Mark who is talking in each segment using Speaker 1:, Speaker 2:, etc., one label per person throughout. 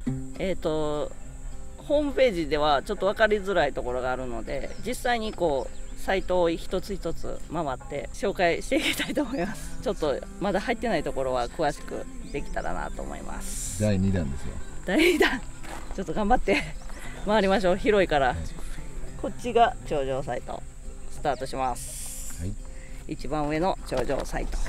Speaker 1: ホームページではちょっと分かりづらいところがあるので、実際にこうサイトを一つ一つ回って紹介していきたいと思います。ちょっとまだ入ってないところは詳しくできたらなと思います。
Speaker 2: 第2弾ですよ。
Speaker 1: 第2弾ちょっと頑張って回りましょう。広いから、こっちが頂上サイトスタートします、はい、一番上の頂上サイト。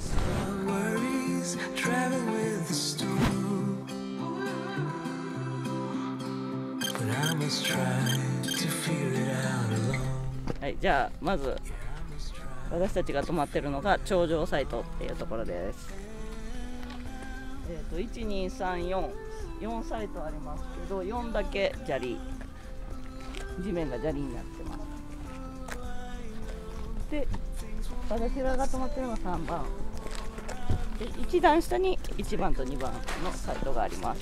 Speaker 1: はい、じゃあまず私たちが泊まってるのが頂上サイトっていうところです。1234サイトありますけど、4だけ砂利、地面が砂利になってます。で、私らが泊まってるのが3番で、1段下に1番と2番のサイトがあります。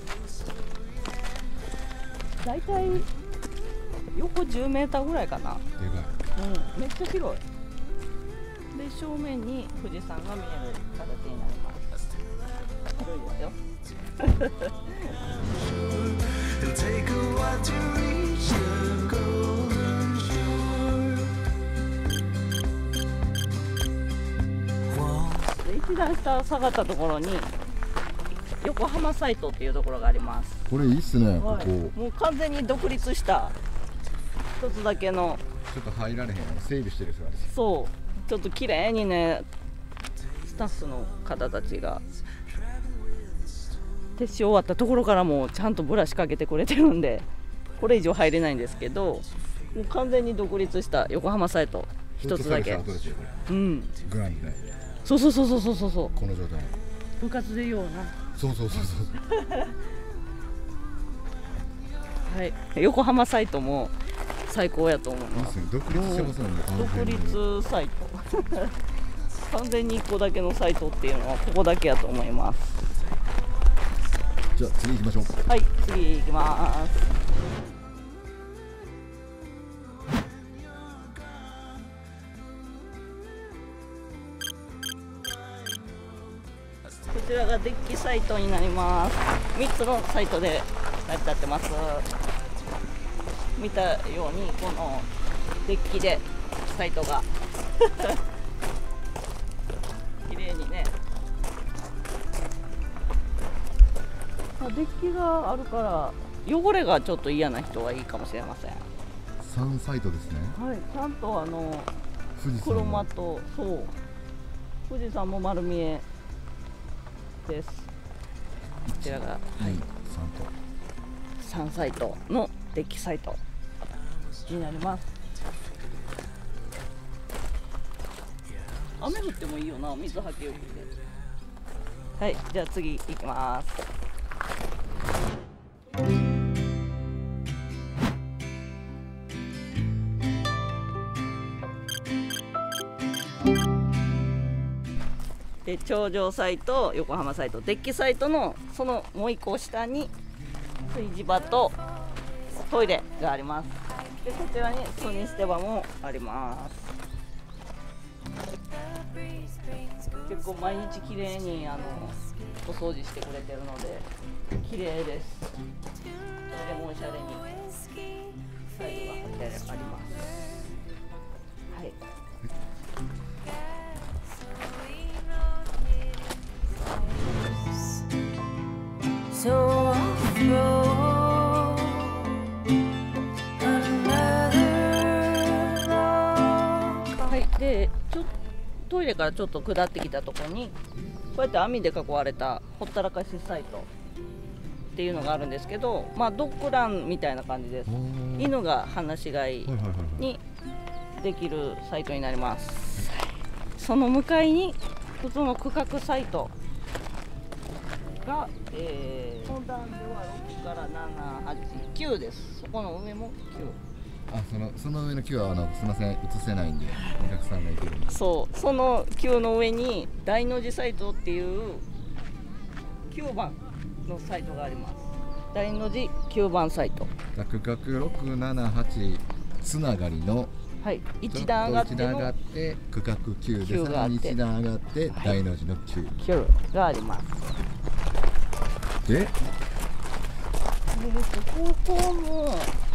Speaker 1: だいたい横10メーターぐらいかな。
Speaker 2: でかい。
Speaker 1: めっちゃ広い。で、正面に富士山が見える形になります。広いですよ。で、一段下下がったところに横浜サイトっていうところがあります。
Speaker 2: これいいっすね、
Speaker 1: はい、
Speaker 2: ここ。
Speaker 1: もう完全に独立した一つだけの。
Speaker 2: ちょっと入られへん、整備してる人が。
Speaker 1: そう、ちょっと綺麗にね、スタッフの方たちが撤収終わったところからもちゃんとブラシかけてくれてるんで、これ以上入れないんですけど、もう完全に独立した横浜サイト一つだけ。うん。
Speaker 2: グランドね。
Speaker 1: そう。この
Speaker 2: 状態。
Speaker 1: 部活でような。
Speaker 2: そう。
Speaker 1: はい、横浜サイトも最高やと思います。
Speaker 2: 独立してますもんね。
Speaker 1: 独立サイト。完全に1個だけのサイトっていうのはここだけやと思います。
Speaker 2: じゃあ次行きましょう。
Speaker 1: はい、次行きます。こちらがデッキサイトになります。3つのサイトで成り立ってます。見たようにこのデッキでサイトが綺麗にね。デッキがあるから汚れがちょっと嫌な人はいいかもしれません。
Speaker 2: 3サイトですね。
Speaker 1: はい、ちゃんと
Speaker 2: 富士山
Speaker 1: 黒間と、そう富士山も丸見えです。こちらが、はい、3サイトのデッキサイトになります。雨降ってもいいよな、水はけよくて。はい、じゃあ次行きます。で、頂上サイト、横浜サイト、デッキサイトのそのもう一個下に炊事場とトイレがあります。で、こちらにソニー捨て場もあります。結構毎日きれいにお掃除してくれてるので綺麗です。トイレもおしゃれにタイルが貼ってあります。はい。はい、でトイレからちょっと下ってきたところにこうやって網で囲われたほったらかしサイトっていうのがあるんですけど、まあドッグランみたいな感じです。犬が放し飼いにできるサイトになります。その向かいに普通の区画サイトが、この段では6から7、8、9です。そこの上も9。
Speaker 2: あ、その上の9はすみません、映せないんでお客さんがいてるんで。
Speaker 1: そう、その9の上に大の字サイトっていう9番のサイトがあります。大の字9番サイト。
Speaker 2: 区画6、7、8つながりの、
Speaker 1: はい、1段上がっての
Speaker 2: 区画9で、さらに1段上がって大の字の9、
Speaker 1: 9があります。
Speaker 2: で
Speaker 1: ここも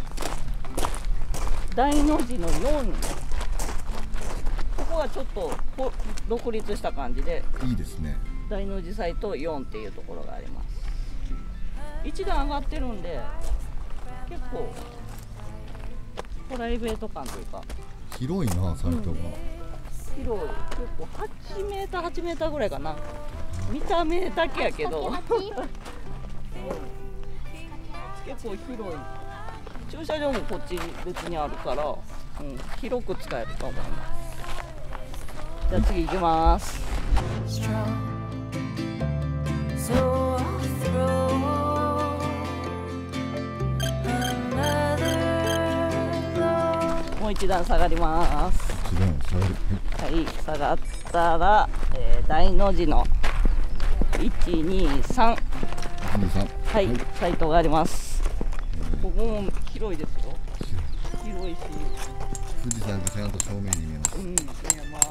Speaker 1: 大の字の4、ここはちょっと独立した感じで
Speaker 2: いいですね。
Speaker 1: 大の字サイト4っていうところがあります。一段上がってるんで結構プライベート感というか
Speaker 2: 広いなサイトが。
Speaker 1: 広い、結構8メーター8メーターぐらいかな。見た目だけやけど結構広い。駐車場もこっち別にあるから、広く使えると思います。じゃあ次行きます。もう一段下がります。
Speaker 2: 一段下がる。
Speaker 1: はい、下がったら、大の字の123、はい、サイトがあります。ここも広いですよ。広いし、
Speaker 2: 富士山がちゃんと正面に見えます。
Speaker 1: 見えます。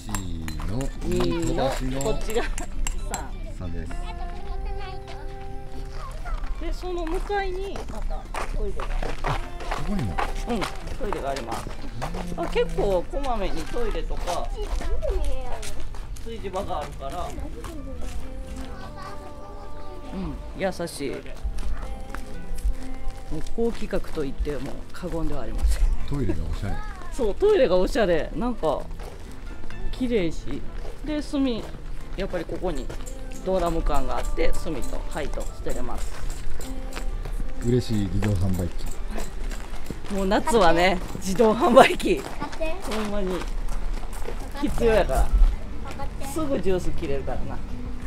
Speaker 2: 1の2飛ばしの
Speaker 1: こっちが
Speaker 2: 3です。
Speaker 1: で、その向かいにまたトイレが、
Speaker 2: ここにも
Speaker 1: トイレがあります。結構こまめにトイレとか炊事場があるから、優しい。もう高規格と言っても過言ではありません。
Speaker 2: トイレがおしゃれ。
Speaker 1: そう、トイレがおしゃれ、なんか綺麗し、で炭やっぱりここにドラム缶があって炭と灰と捨てれます。
Speaker 2: 嬉しい自動販売機。
Speaker 1: もう夏はね、自動販売機ほんまに必要やから、すぐジュース切れるからな。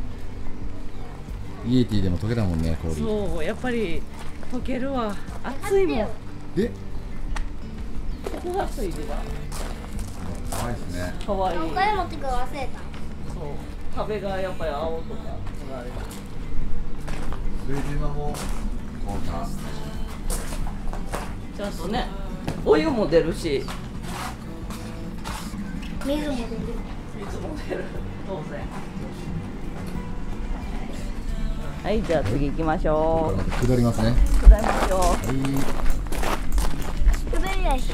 Speaker 2: イエティでも溶けたもんね、氷。
Speaker 1: そう、やっぱり溶けるわ、暑いもん。
Speaker 2: で
Speaker 1: ここが炊事場。
Speaker 2: 可愛いですね。
Speaker 1: かわいい。
Speaker 3: お金持ってくる忘れた。
Speaker 1: そう、壁がやっぱり青とか塗られてる。
Speaker 2: 炊事場もこんな
Speaker 1: ちゃんとね、お湯も出るし、
Speaker 3: 水も出る。
Speaker 1: 水も出る、当然。はい、じゃあ次行きましょ
Speaker 2: ここからまた下りますね。
Speaker 1: う。下りましょう。
Speaker 3: 滑り台して。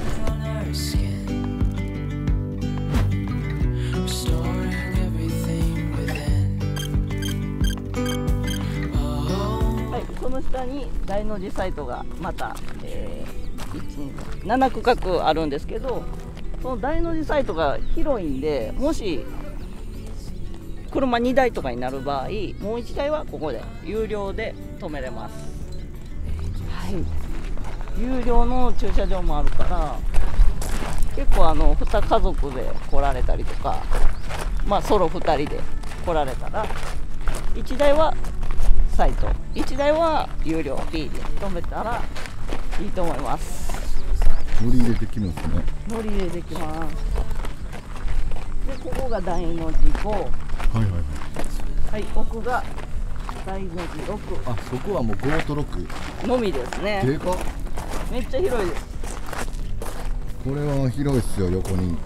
Speaker 1: はい、その下に大の字サイトがまた、7区画あるんですけど、その大の字サイトが広いんで、もし車2台とかになる場合、もう1台はここで有料で止めれます。はい、有料の駐車場もあるから、結構2家族で来られたりとか、ソロ2人で来られたら、1台はサイト、1台は有料 B で止めたらいいと思います。
Speaker 2: 乗り入れできますね。
Speaker 1: 乗り入れできます。で、ここが大の字5、
Speaker 2: はいはいはい。
Speaker 1: はい、奥が大の字6。
Speaker 2: あ、そこはもう5と6。
Speaker 1: のみですね。
Speaker 2: でかっ。
Speaker 1: めっちゃ広いです。
Speaker 2: これは広いっすよ、横に。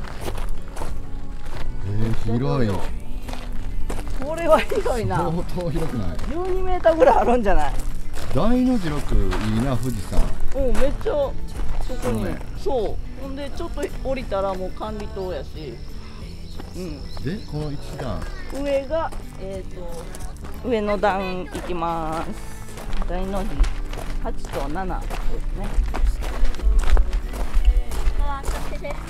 Speaker 2: 広い。
Speaker 1: これは広いな。
Speaker 2: 相当広くない？
Speaker 1: 12メーターぐらいあるんじゃない？
Speaker 2: 大の字6いいな、富士山。
Speaker 1: めっちゃそこに、
Speaker 2: そうね。
Speaker 1: そう。ほんでちょっと降りたらもう管理棟やし、
Speaker 2: で、この一段。
Speaker 1: 上が上の段行きます。大の字8と7ですね。
Speaker 3: あ、買ってて。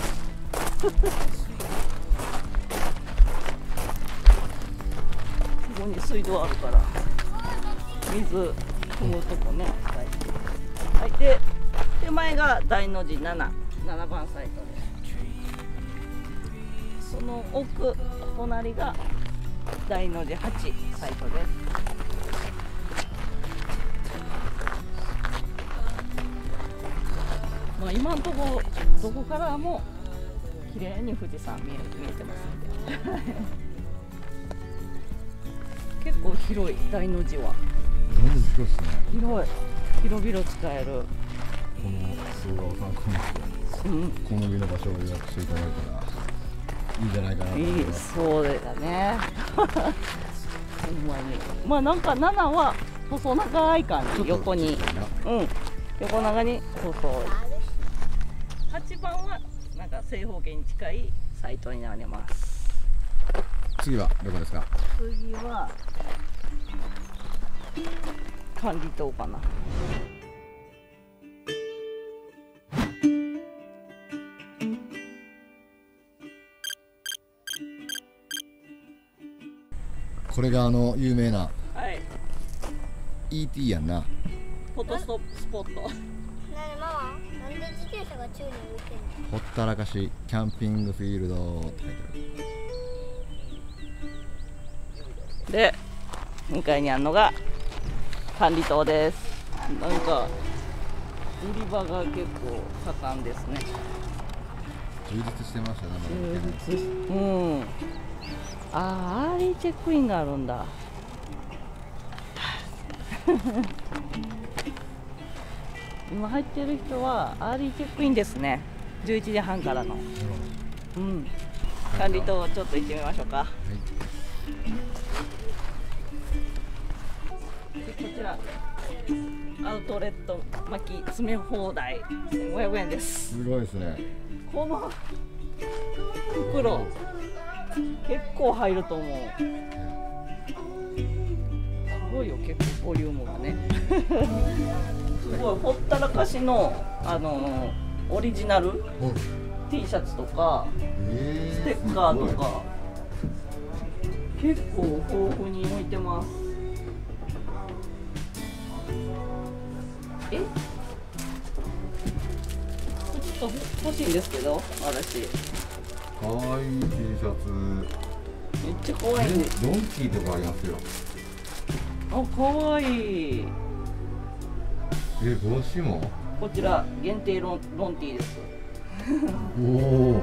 Speaker 1: ここに水道あるから水汲むとこね。はい、で手前が大の字7番サイトです。その奥隣が大の字8サイトです。今のところどこからも綺麗に富士山見えてますので結構広い大の字は。
Speaker 2: 大の字広いっすね。
Speaker 1: 広々使える。
Speaker 2: この動画を参考にして、この上の場所を予約していただいたらいいんじゃないかなと思い
Speaker 1: いい、
Speaker 2: ます。
Speaker 1: そうだねほんまに。なんか7は細長い感じ、横に、横長に細い。8番はなんか正方形に近いサイトになります。
Speaker 2: 次はどこですか？
Speaker 1: 次は管理棟かな。
Speaker 2: これが有名な
Speaker 1: はい、
Speaker 2: ET やんな。
Speaker 1: フォトスポット。
Speaker 3: ママ、なんで自転車が宙に浮いてんの？
Speaker 2: ほったらかしキャンピングフィールドって書いてある。
Speaker 1: で、向かいにあるのが管理棟です。なんか売り場が結構盛んですね。
Speaker 2: 充実してましたね。
Speaker 1: 充実し、アーリーチェックインがあるんだ。今入ってる人はアーリーチェックインですね。11時半からの。管理棟ちょっと行ってみましょうか。でこちらアウトレット巻き詰め放題1500円です。
Speaker 2: すごいですね。
Speaker 1: この袋結構入ると思う。すごいよ、結構ボリュームがね。すごいほったらかしのオリジナル T シャツとかステッカーとか結構豊富に置いてます。ちょっと欲しいんですけど、私。
Speaker 2: かわいい T シャツ。
Speaker 1: めっちゃ可愛いね。
Speaker 2: ドンキーとかありますよ。
Speaker 1: あ、可愛い。
Speaker 2: 帽子も？
Speaker 1: こちら限定ロンティーです。
Speaker 2: おお。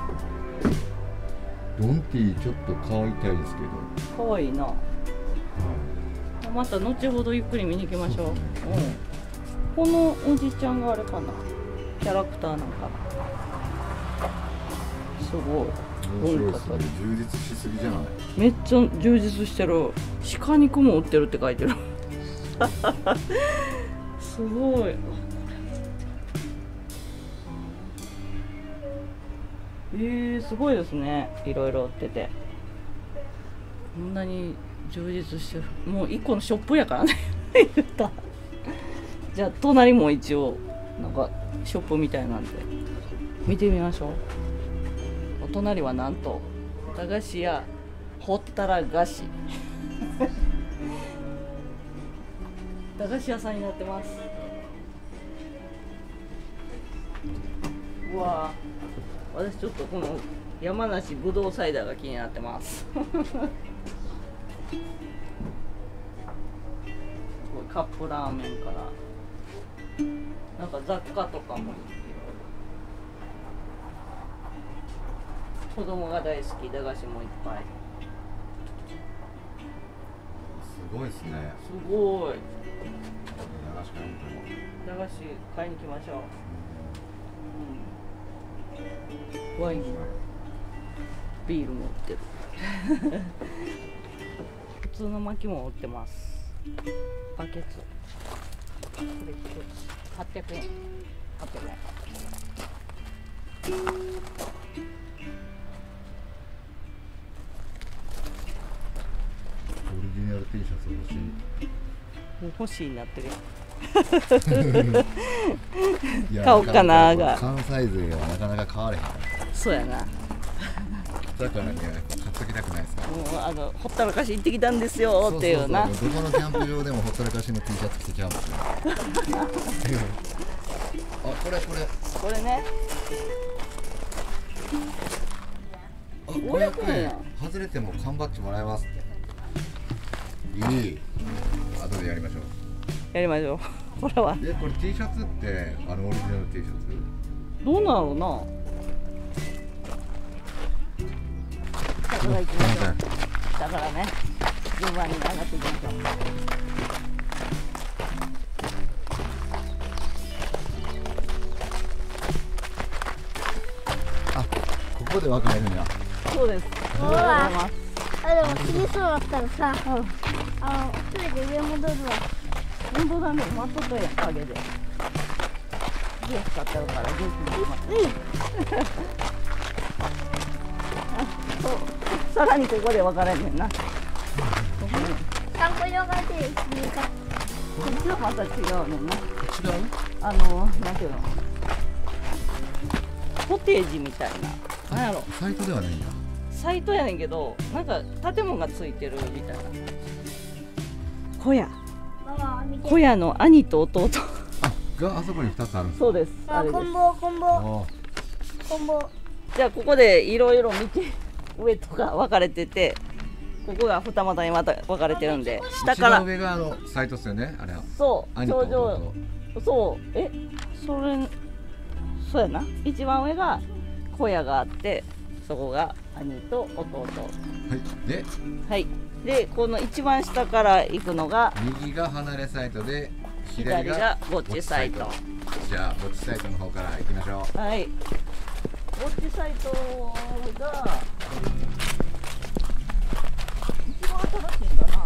Speaker 2: ロンティーちょっと買いたいですけど。
Speaker 1: 可愛いな。また後ほどゆっくり見に行きましょう。このおじちゃんがあれかな。キャラクターなんかな。すごい。
Speaker 2: 面白いですね。充実しすぎじゃない？
Speaker 1: めっちゃ充実してる。鹿肉も売ってるって書いてる。すごい。すごいですね。いろいろ売ってて。こんなに充実してる。もう一個のショップやからね。言った。じゃあ隣も一応なんかショップみたいなんで見てみましょう。お隣はなんと駄菓子屋ほったら菓子。駄菓子屋さんになってます。うわぁ、私ちょっとこの山梨ぶどうサイダーが気になってます。カップラーメンからなんか雑貨とかも子供が大好き駄菓子もいっぱい。
Speaker 2: すごいですね。
Speaker 1: すごい。駄菓子買いに行きましょう。ワインもビールも売ってる。普通の薪も売ってます。バケツこれ800円。800円。
Speaker 2: オリジナル T シャツ欲しい。
Speaker 1: もう欲しいになってる。
Speaker 2: 買
Speaker 1: おうかなが。
Speaker 2: 関西勢はなかなか買われへん。
Speaker 1: そうやな。
Speaker 2: だからね、買っときたくないですか。
Speaker 1: もうほったらかし行ってきたんですよっていうな。
Speaker 2: どこのキャンプ場でもほったらかしの T シャツ着てキャンプする。あ、これ
Speaker 1: ね。
Speaker 2: あ、500円。外れても缶バッジもらえますって。いい。後でやりましょう。
Speaker 1: やりましょう。これは。
Speaker 2: これ T シャツってオリジナル T シャツ。
Speaker 1: どうなのな。下から行きましょう。下からね。順番に上がっていきましょう。
Speaker 2: あ、ここで分かれるんや。
Speaker 1: そうです。
Speaker 3: ほら。でも次そうだったらさ、 一人で上戻るわ。
Speaker 1: 本当だね、待っとったやん、陰で。ゲー使ってるから、ゲーキにそう、さらにここで分かれんねんな。こ
Speaker 3: 参考に分かれてる。
Speaker 1: っちはまた違うねんな。
Speaker 2: 違う？
Speaker 1: なんていうの、コテージみたいな。なんやろ、
Speaker 2: サイトではないんだ。
Speaker 1: サイトやねんけど、なんか建物がついてるみたいな。小屋。
Speaker 3: ママ見て。
Speaker 1: 小屋の兄と弟。
Speaker 2: があそこに2つあるんですか？
Speaker 1: そうです。あれです。
Speaker 3: こん棒、こん棒、
Speaker 2: あ
Speaker 3: こん棒。
Speaker 1: じゃあここでいろいろ見て、上とか分かれてて、ここが二股にまた分かれてるんで、下か
Speaker 2: 一番
Speaker 1: ら
Speaker 2: 上がサイトっすよね、あれは。
Speaker 1: そう
Speaker 2: 兄と
Speaker 1: 頂上、
Speaker 2: 弟。
Speaker 1: そうそうやな。一番上が小屋があって、そこが兄と弟。
Speaker 2: はい。で、
Speaker 1: はい。でこの一番下から行くのが
Speaker 2: 右が離れサイトで、
Speaker 1: 左がぼっちサイト。
Speaker 2: じゃあぼっちサイトの方から行きましょう。
Speaker 1: はい。ぼっちサイトが一番新しいんだな。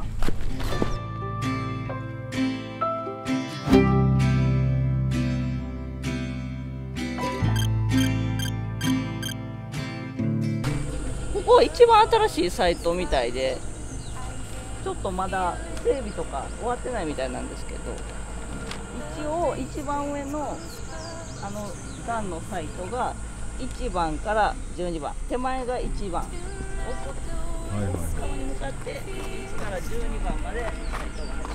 Speaker 1: ここ一番新しいサイトみたいで、ちょっとまだ整備とか終わってないみたいなんですけど、一応一番上の段のサイトが1番から12番、手前が1番、
Speaker 2: はいはいはい。
Speaker 1: 側に向かって1から12番までサイトがあります。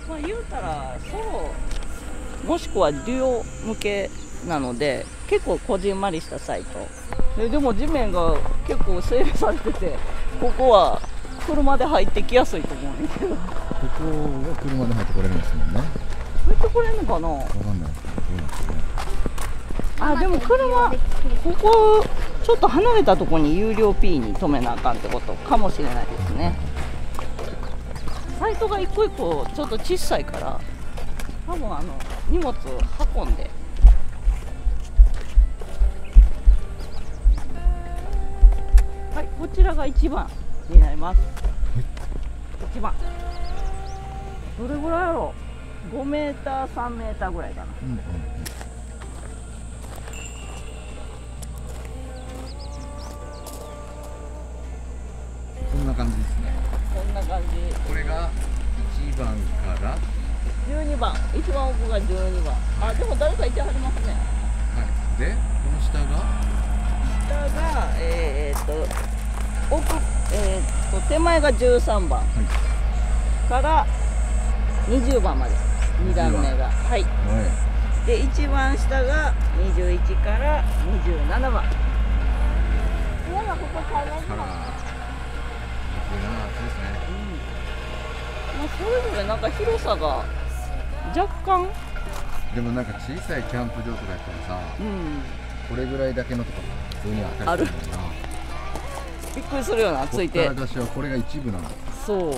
Speaker 1: まあ言うたらソロもしくはデュオ向けなので結構こじんまりしたサイトでも地面が結構整備されてて、ここは車で入ってきやすいと思うんだけど。
Speaker 2: ここは車で入ってこれるんですもんね。
Speaker 1: 入ってこれんのかな。
Speaker 2: わかんないですけど、どうなんですかね。
Speaker 1: あ、でも車ここちょっと離れたところに有料 P に止めなあかんってことかもしれないですね。サイトが一個一個ちょっと小さいから多分荷物運んで、はい、こちらが1番になります。1番どれぐらいやろう、5メーター3メーターぐらいかな。
Speaker 2: うんうん。こんな感じですね。
Speaker 1: こんな感じ。
Speaker 2: これが1番から
Speaker 1: 12番、一番奥が12番。あ、でも誰かいてはりますね。
Speaker 2: はい。で、この下が
Speaker 1: 下が奥、手前が13番から20番まで、2段目が。はい。
Speaker 2: は
Speaker 1: で、一番下が21から27番。
Speaker 3: 今ここ買いま
Speaker 2: い。
Speaker 4: 嗯
Speaker 3: す
Speaker 2: から、これが暑いですね。
Speaker 1: まあ、それぞれなんか広さが若干、
Speaker 2: でもなんか小さいキャンプ場とかやったらさ、
Speaker 1: うん、
Speaker 2: これぐらいだけのとか普通にあったりするんだな。
Speaker 1: びっくりするようなついて。
Speaker 2: こっから出しはこれが一部なの。
Speaker 1: そう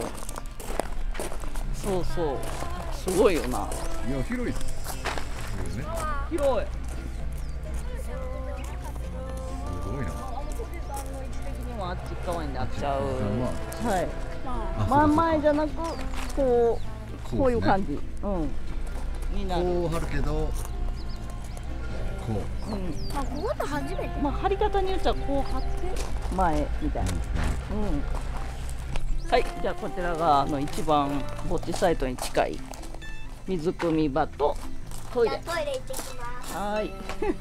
Speaker 1: そうそう、すごいよな。
Speaker 2: いや、広いっすよね。
Speaker 1: 広い。
Speaker 2: すごいな。
Speaker 1: 富士山の位置的にもあっち側になっちゃう。
Speaker 2: ま
Speaker 1: はい。
Speaker 2: あ
Speaker 1: 真ん前じゃなく、こういう感じ、になる。
Speaker 2: こう張るけど、こ
Speaker 1: うん。
Speaker 3: あ、ここと初めて。
Speaker 1: まあ張り方によってはこう張って前みたいな。
Speaker 2: う。
Speaker 1: はい、じゃあこちらが一番ぼっちサイトに近い水汲み場とトイレ。
Speaker 3: じゃあトイレ行ってきます。
Speaker 1: はーい。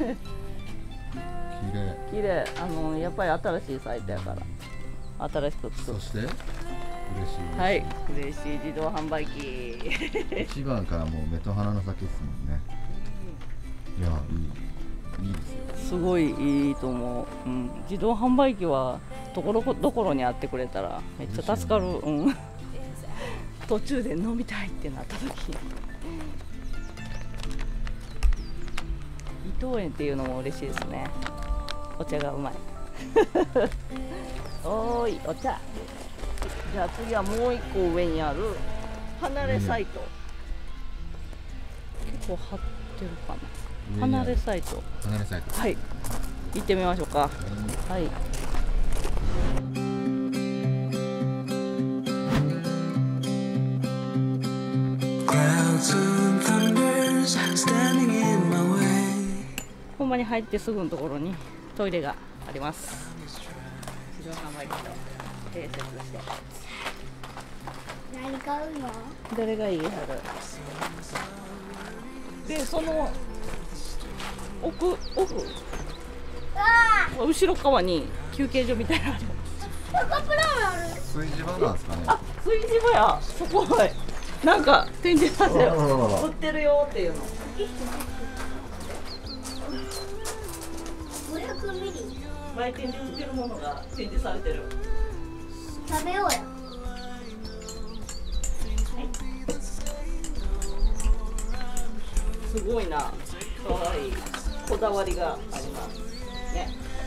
Speaker 2: 綺麗。
Speaker 1: 綺麗。やっぱり新しいサイトやから新しく作る。
Speaker 2: そして嬉しい。
Speaker 1: はい、嬉しい自動販売機。
Speaker 2: 一番からもう目と鼻の先ですもんね。いや、いいですよ。
Speaker 1: すごいいいと思う。自動販売機はところどころにあってくれたらめっちゃ助かる。途中で飲みたいってなった時、伊藤園っていうのも嬉しいですね。お茶がうまい。おーい、お茶。じゃあ次はもう一個上にある離れサイト。結構貼ってるかな。離れサイト。
Speaker 2: 離れサイト。
Speaker 1: はい。行ってみましょうか。はい。 ほんまに入ってすぐのところにトイレがあります。自動販売機と併設して。
Speaker 3: 何買うの？
Speaker 1: どれがいいはる？で、その奥後ろ側に休憩所みたいなのある。
Speaker 3: カップラーメンある。
Speaker 2: 炊事場なんですかね。
Speaker 1: あ、炊事場や。そこなんか展示されてる。売ってるよっていうの。
Speaker 3: 500ミリ。
Speaker 1: 売店で売ってるものが展示されてる。
Speaker 3: 食べようや。
Speaker 1: すごいな。かわいい。こだわりがありますね。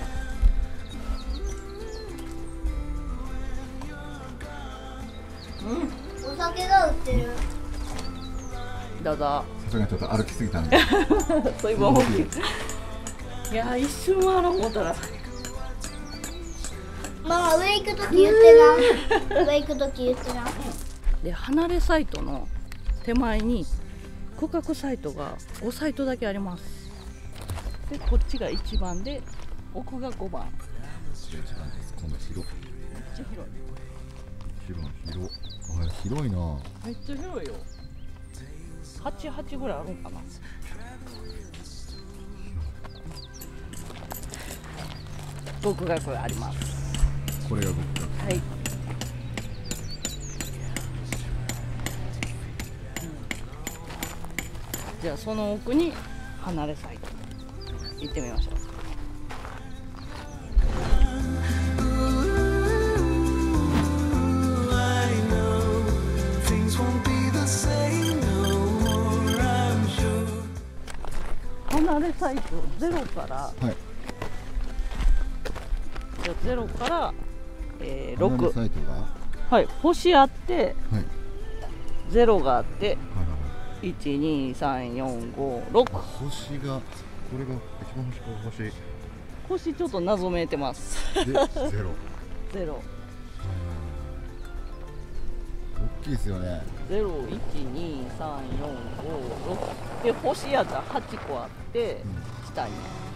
Speaker 3: お酒が売ってる。
Speaker 1: どうぞ。
Speaker 2: さすがにちょっと歩きすぎたんで。
Speaker 1: そういうもん。いや、一瞬回ろう思ったら。
Speaker 3: ママ、上行くとき言ってな。上行くとき言ってな。
Speaker 1: で、離れサイトの手前に区画サイトが5サイトだけあります。で、こっちが1番で、奥が5番。
Speaker 2: 1番です。今度広。
Speaker 1: めっちゃ広い。
Speaker 2: 1番広。あ、広いな。
Speaker 1: めっちゃ広いよ。8ぐらいあるんかな。僕がこれあります。
Speaker 2: これが僕が。
Speaker 1: はい。じゃあその奥に離れサイト行ってみましょう。離れサイト0から、
Speaker 2: はい。
Speaker 1: じゃあ0から
Speaker 2: 離れ
Speaker 1: 6、
Speaker 2: サイトが。
Speaker 1: はい、星あって
Speaker 2: はい。
Speaker 1: 0があって
Speaker 2: はいはい。
Speaker 1: 12345
Speaker 2: 星が、これが一番星か星。
Speaker 1: 星ちょっと謎めいてます
Speaker 2: で、ゼロ。
Speaker 1: 0
Speaker 2: 大きいですよね。
Speaker 1: 0、1、2、3、4、5、6で星やったら8個あって下に、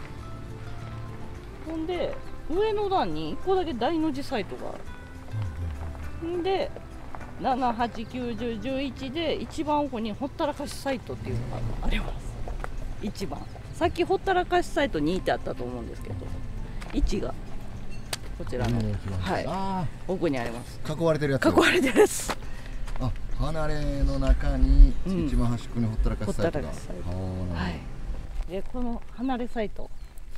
Speaker 1: ほんで上の段に1個だけ大の字サイトがある。んで7、8、9、10、11で一番奥にほったらかしサイトっていうのがあります。一番さっきほったらかしサイト2ってあったと思うんですけど、1がこちらの、はい、
Speaker 2: あ
Speaker 1: 奥にあります。
Speaker 2: あ、囲われてるやつ。
Speaker 1: 囲われてるやつ。
Speaker 2: あ、離れの中に
Speaker 1: うん
Speaker 2: 一番端っこにほったらかしサイトが。
Speaker 1: ほったらかしサイト
Speaker 2: あー、なるほど。
Speaker 1: はい。でこの離れサイト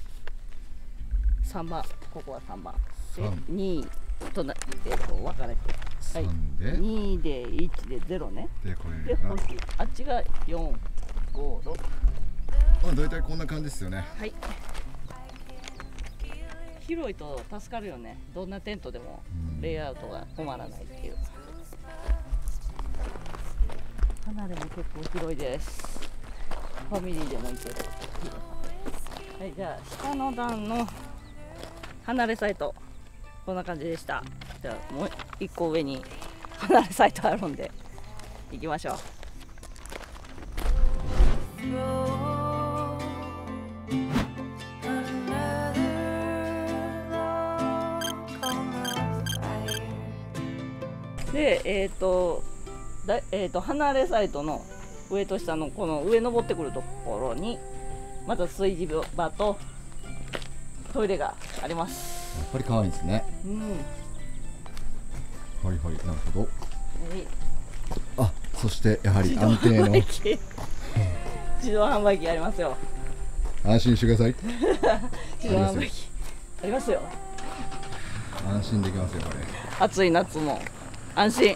Speaker 1: 3番、ここは3番で
Speaker 2: 3
Speaker 1: 2となって分かれて、はい、
Speaker 2: 3で、
Speaker 1: 2で1で0ね。
Speaker 2: でこれが、
Speaker 1: で星あっちが4、5、6。
Speaker 2: まあ大体こんな感じですよね。
Speaker 1: はい。広いと助かるよね。どんなテントでもレイアウトが困らないっていう。離れも結構広いです。ファミリーでも行ける。はい、じゃあ下の段の離れサイトこんな感じでした。じゃあもう一個上に離れサイトあるんで行きましょう。で、離れサイトの上と下のこの上登ってくるところにまた炊事場とトイレがあります。
Speaker 2: やっぱり可愛いですね。
Speaker 1: うん。
Speaker 2: はいはい、なるほど。
Speaker 1: はい、
Speaker 2: あ、そしてやはり安定の。
Speaker 1: 自動販売機ありますよ。
Speaker 2: 安心してください。
Speaker 1: 自動販売機ありますよ。
Speaker 2: 安心できますよ、これ。
Speaker 1: 暑い夏も安心。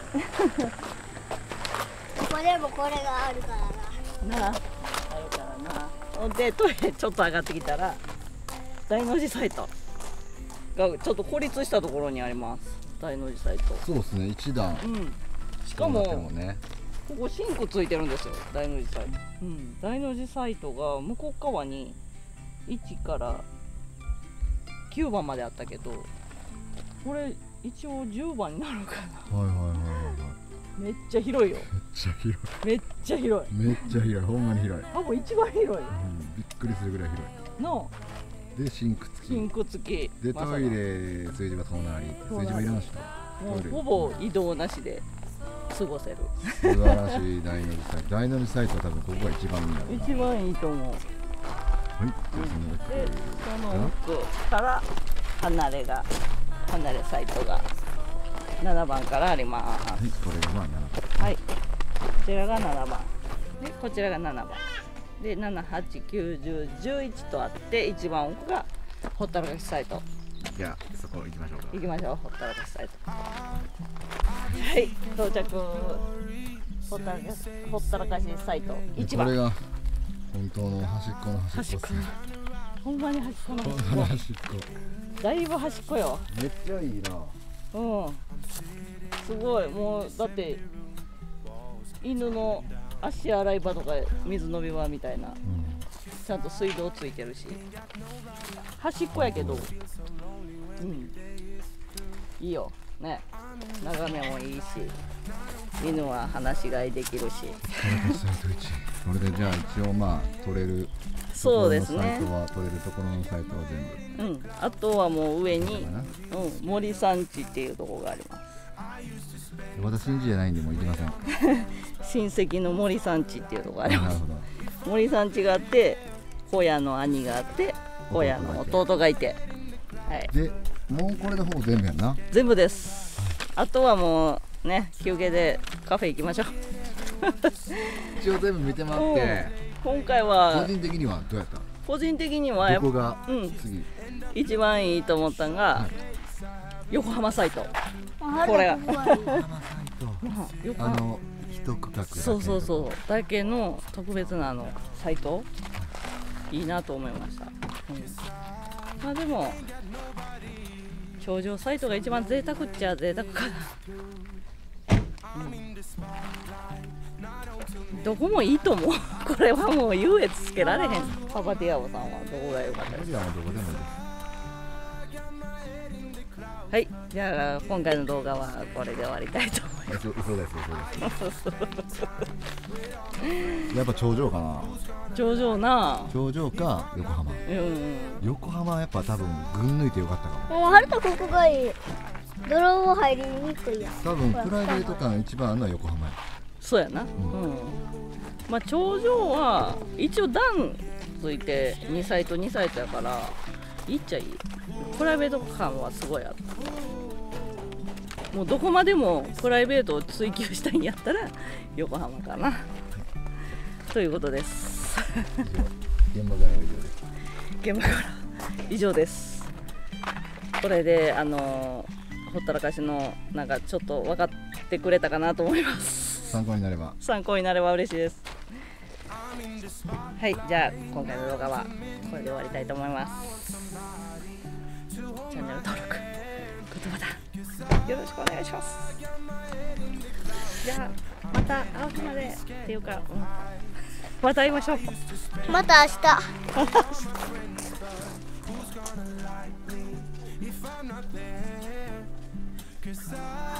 Speaker 3: これもこれがあるからな。
Speaker 1: なあ、あるからな。ほんでトイレちょっと上がってきたら大の字サイトがちょっと孤立したところにあります。大の字サイト。
Speaker 2: そうですね、一段。
Speaker 1: うん。しかも
Speaker 2: ね、
Speaker 1: ここシンクついてるんですよ、大の字サイト。うん、大の字サイトが向こう側に1から9番まであったけど、これ一応10番になるかな。
Speaker 2: はいはいはいはい。
Speaker 1: めっちゃ広いよ。
Speaker 2: めっちゃ広
Speaker 1: めっちゃ広い。
Speaker 2: い。めっちゃ広い。ほんまに広い。
Speaker 1: 多分一番広い。
Speaker 2: びっくりするぐらい広
Speaker 1: の
Speaker 2: い。で、シンク付き。
Speaker 1: シンク付き。
Speaker 2: で、
Speaker 1: まさか
Speaker 2: トイレ、炊事場隣。炊事場いらんしと。
Speaker 1: もうほぼ移動なしで過ごせる。
Speaker 2: 素晴らしい大乗りサイト。大乗りサイトは多分ここが一番いいんだろうな。
Speaker 1: 一番いいと思う。
Speaker 2: はい。じゃあ
Speaker 1: で、
Speaker 2: その
Speaker 1: その奥から離れサイトが7番からあります。
Speaker 2: はい、これがまあ
Speaker 1: はい、こちらが7番で、こちらが7番で、7、8、9、10、11とあって、一番奥がほったらかしサイト。
Speaker 2: じゃあそこ行きましょうか。
Speaker 1: 行きましょう、ほったらかしサイト。はい、到着。ほったらかしサイト1番。
Speaker 2: これが本当の端っこの端っこですね。
Speaker 1: ほんまに端っこの
Speaker 2: 本
Speaker 1: 端っこ。
Speaker 2: 当の端っこ。
Speaker 1: だいぶ端っこよ。
Speaker 2: めっちゃいいな。
Speaker 1: うん、すごい。もうだって犬の足洗い場とか水飲み場みたいな、ちゃんと水道ついてるし、端っこやけど、いいよね。眺めもいいし、犬は放し飼いできるし。
Speaker 2: これでじゃあ一応まあ取れる
Speaker 1: そうですね。
Speaker 2: サイトは取れるところのサイトは全部。
Speaker 1: あとはもう上に、森山地っていうところがあります。
Speaker 2: 私んちじゃないんでもう行きません。
Speaker 1: 親戚の森山地っていうところがあります。
Speaker 2: なるほど。
Speaker 1: 森山地があって、小屋の兄があって、小屋の弟がいて、はい、
Speaker 2: でもうこれでほぼ全部やんな。
Speaker 1: 全部です。あとはもうね、休憩でカフェ行きましょう。
Speaker 2: 一応全部見てもらって、
Speaker 1: 今回は
Speaker 2: 個人的にはどうやった？
Speaker 1: 個人的には
Speaker 2: どこが次？
Speaker 1: 一番いいと思ったのが、横浜サイト。これが
Speaker 2: 一区画だけ。
Speaker 1: そうだけの特別なサイトいいなと思いました。まあでも頂上サイトが一番贅沢っちゃ贅沢かな。どこもいいと思う。これはもう優越つけられへん。パパティアオさんはどこが良かったですか？
Speaker 2: どこでもいいです。
Speaker 1: はい、じゃあ今回の動画はこれで終わりたいと思います。
Speaker 2: 嘘です。やっぱ頂上かな。
Speaker 1: 頂上
Speaker 2: か横浜。横浜はやっぱ多分群抜いてよかったかも。
Speaker 3: もうはるとここがいい。泥棒入りにくいやん。
Speaker 2: 多分プライベート感一番あるのは横浜や。
Speaker 1: そうやな。まあ頂上は一応段ついて2サイトやからいいっちゃいい。プライベート感はすごいあった。もうどこまでもプライベートを追求したいんやったら横浜かな。ということです。
Speaker 2: 現場からは以上です。
Speaker 1: 現場から以上です。これでほったらかしのなんかちょっと分かってくれたかなと思います。
Speaker 2: 参考になれば
Speaker 1: 嬉しいです。はい、じゃあ今回の動画はこれで終わりたいと思います。チャンネル登録、グッドボタンよろしくお願いします。じゃあまた会う日までっていうか、また会いましょう。
Speaker 3: また明日。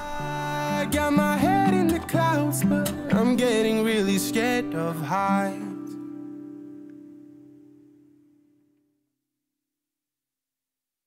Speaker 4: I got my head in the clouds, but I'm getting really scared of high.